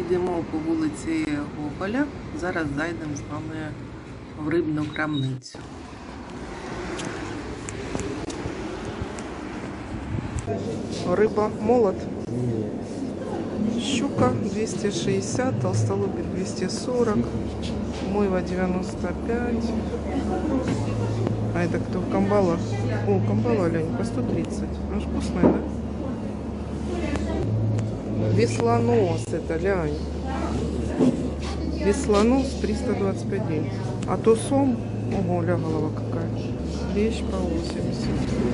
Йдемо по вулиці Гоголя. Зараз зайдемо з вами в рибну крамницю. Риба молот. Щука 260, толстолобик 240, мойва 95. А это кто? Камбала? О, камбала, Лень, по 130. Аж вкусная, да? Веслонос это, Лень. Веслонос 325 дней. А то сом, ого, ля голова какая. Лещ по 80.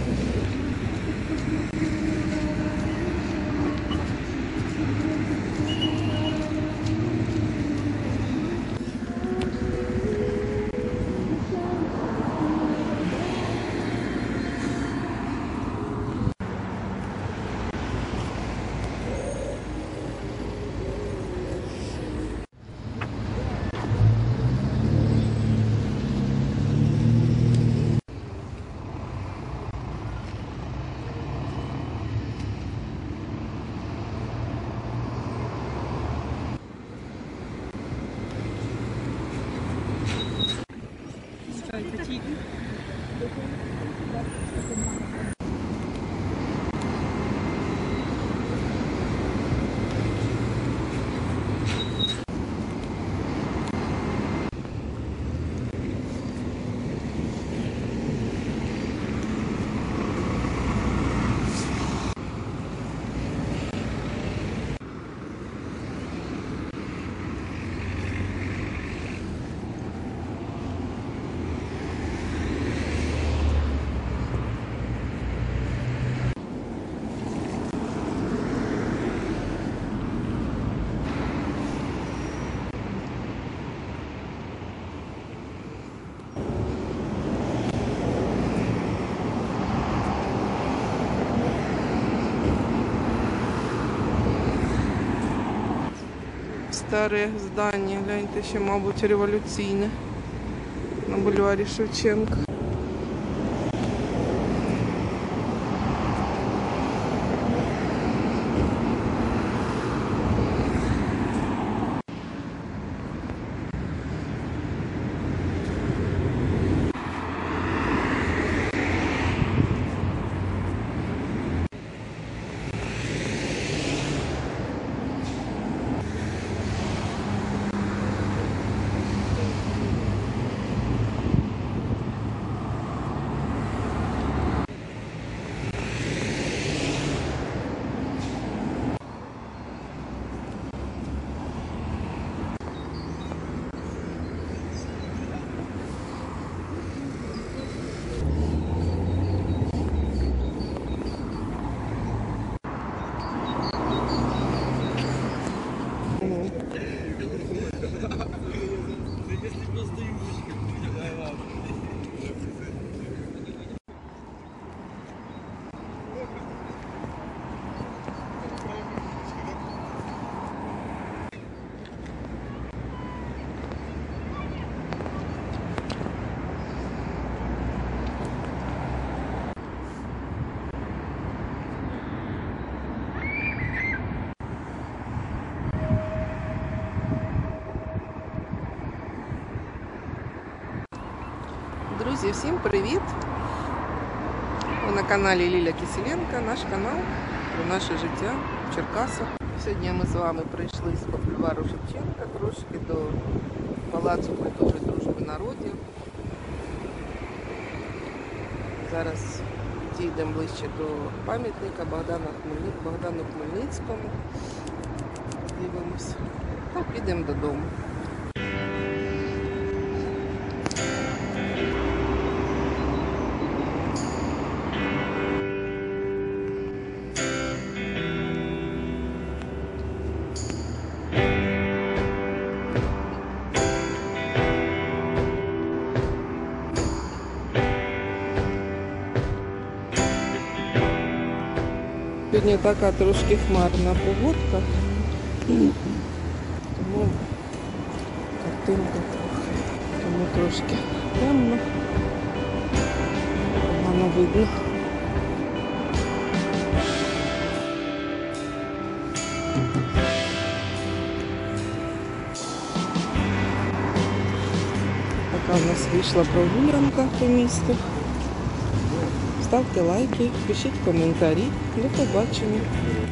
Старе здання, гляньте, ще, мабуть, революційне на бульварі Шевченка. Друзі, всім привіт! Ви на каналі Ліля Киселенко, наш канал про наше життя в Черкасах. Сьогодні ми з вами прийшли з бульвару Шевченка трошки до Палацу культури і дружби народів. Зараз дійдемо ближче до пам'ятника Богдану Хмельницькому. Дивимося. Та підемо додому. Сьогодні така трошки хмарна погодка, тому картинка трохи, тому трошки темно, погано видно. у нас вийшла прогулянка по місту. Ставте лайки, пишіть коментарі. До побачення.